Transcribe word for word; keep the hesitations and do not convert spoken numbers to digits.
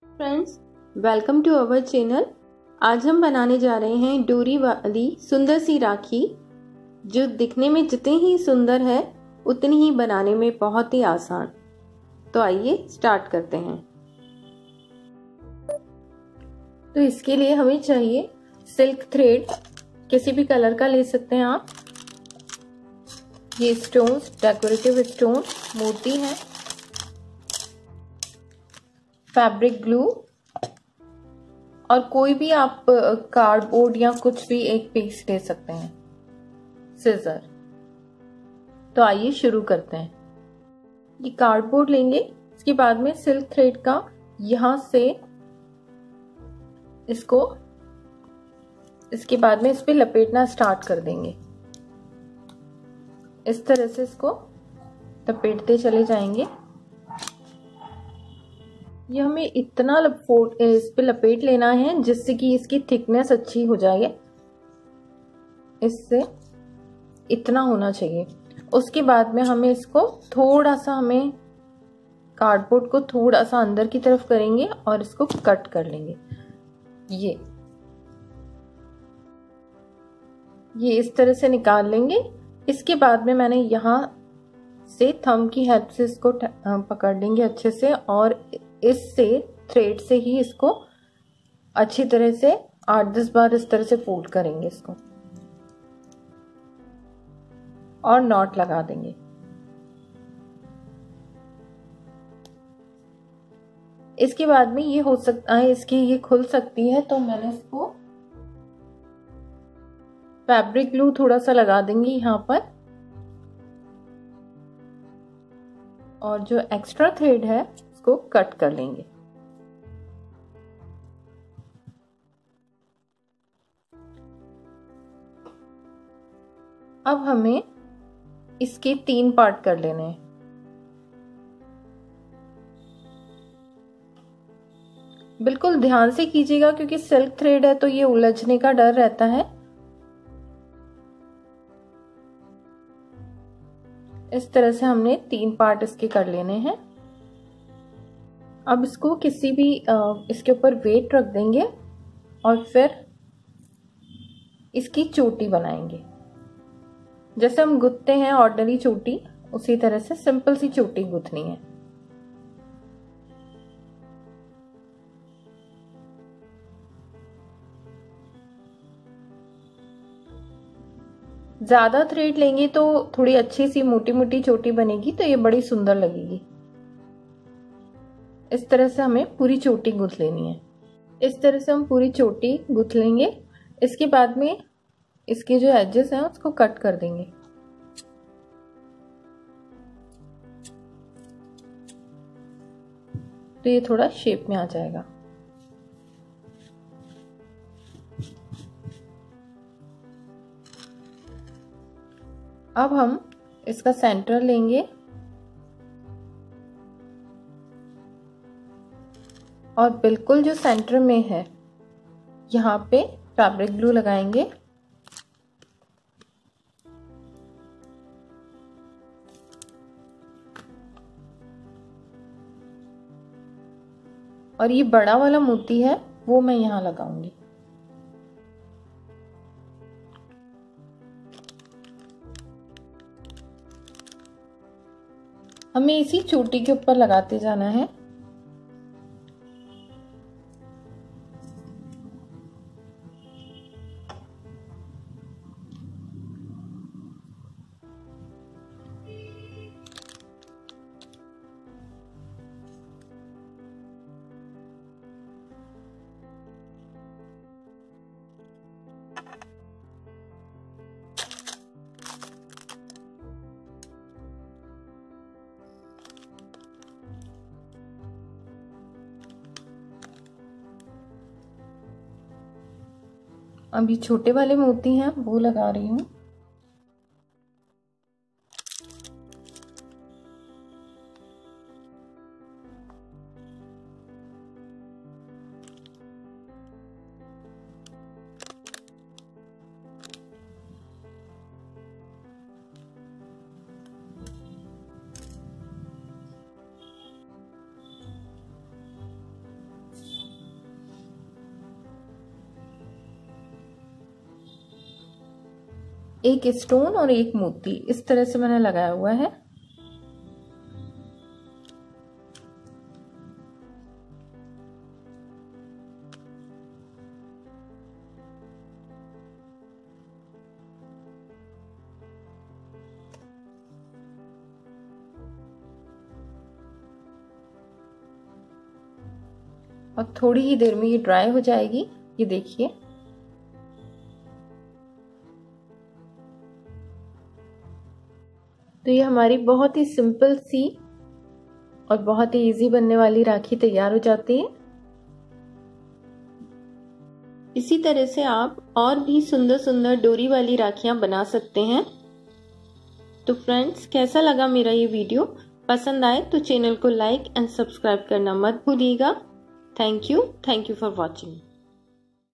Friends, welcome to our channel. आज हम बनाने जा रहे हैं डोरी वाली सुंदर सी राखी, जो दिखने में जितनी ही सुंदर है उतनी ही बनाने में बहुत ही आसान। तो आइए स्टार्ट करते हैं। तो इसके लिए हमें चाहिए सिल्क थ्रेड, किसी भी कलर का ले सकते हैं आप। ये स्टोन्स, डेकोरेटिव स्टोन मोती है, फैब्रिक ग्लू और कोई भी आप कार्डबोर्ड या कुछ भी एक पीस ले सकते हैं, सीजर। तो आइए शुरू करते हैं। ये कार्डबोर्ड लेंगे, इसके बाद में सिल्क थ्रेड का यहां से इसको इसके बाद में इस पे लपेटना स्टार्ट कर देंगे। इस तरह से इसको लपेटते चले जाएंगे। ये हमें इतना लपोट इस पे लपेट लेना है जिससे कि इसकी थिकनेस अच्छी हो जाए। इससे इतना होना चाहिए। उसके बाद में हमें इसको थोड़ा सा हमें कार्डबोर्ड को थोड़ा सा अंदर की तरफ करेंगे और इसको कट कर लेंगे। ये ये इस तरह से निकाल लेंगे। इसके बाद में मैंने यहाँ से थंब की हेल्प से इसको पकड़ लेंगे अच्छे से और इससे थ्रेड से ही इसको अच्छी तरह से आठ दस बार इस तरह से फोल्ड करेंगे इसको और नॉट लगा देंगे। इसके बाद में ये हो सकता है इसकी ये खुल सकती है, तो मैंने इसको फैब्रिक ग्लू थोड़ा सा लगा देंगे यहाँ पर और जो एक्स्ट्रा थ्रेड है इसको कट कर लेंगे। अब हमें इसके तीन पार्ट कर लेने हैं। बिल्कुल ध्यान से कीजिएगा क्योंकि सिल्क थ्रेड है तो ये उलझने का डर रहता है। इस तरह से हमने तीन पार्ट इसके कर लेने हैं। अब इसको किसी भी इसके ऊपर वेट रख देंगे और फिर इसकी चोटी बनाएंगे। जैसे हम गुथते हैं ऑर्डिनरी चोटी, उसी तरह से सिंपल सी चोटी गुथनी है। ज्यादा थ्रेड लेंगे तो थोड़ी अच्छी सी मोटी मोटी चोटी बनेगी, तो ये बड़ी सुंदर लगेगी। इस तरह से हमें पूरी चोटी गुथ लेनी है। इस तरह से हम पूरी चोटी गुथ लेंगे। इसके बाद में इसके जो एजेस हैं उसको कट कर देंगे। तो ये थोड़ा शेप में आ जाएगा। अब हम इसका सेंटर लेंगे और बिल्कुल जो सेंटर में है यहाँ पे फैब्रिक ग्लू लगाएंगे और ये बड़ा वाला मोती है वो मैं यहाँ लगाऊंगी। हमें इसी चोटी के ऊपर लगाते जाना है। अभी छोटे वाले मोती हैं वो लगा रही हूँ। एक स्टोन और एक मोती इस तरह से मैंने लगाया हुआ है। और थोड़ी ही देर में ये ड्राई हो जाएगी। ये देखिए, तो ये हमारी बहुत ही सिंपल सी और बहुत ही इजी बनने वाली राखी तैयार हो जाती है। इसी तरह से आप और भी सुंदर सुंदर डोरी वाली राखियां बना सकते हैं। तो फ्रेंड्स, कैसा लगा मेरा ये वीडियो? पसंद आए तो चैनल को लाइक एंड सब्सक्राइब करना मत भूलिएगा। Thank you thank you for watching.